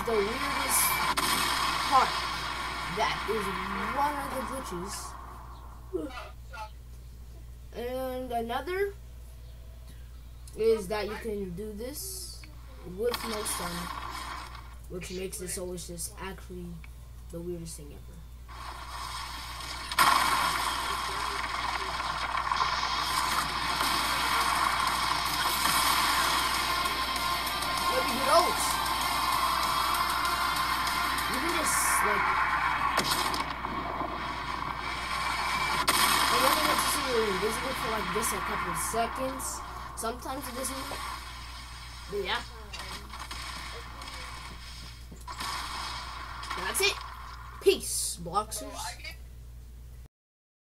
the weirdest part. That is one of the glitches. And another is that you can do this with no stun, which makes this always just actually the weirdest thing ever. Maybe good ult. You can just like. I don't know what to see you're invisible for like just a couple of seconds. Sometimes it doesn't. But yeah. That's it. Peace, Bloxers.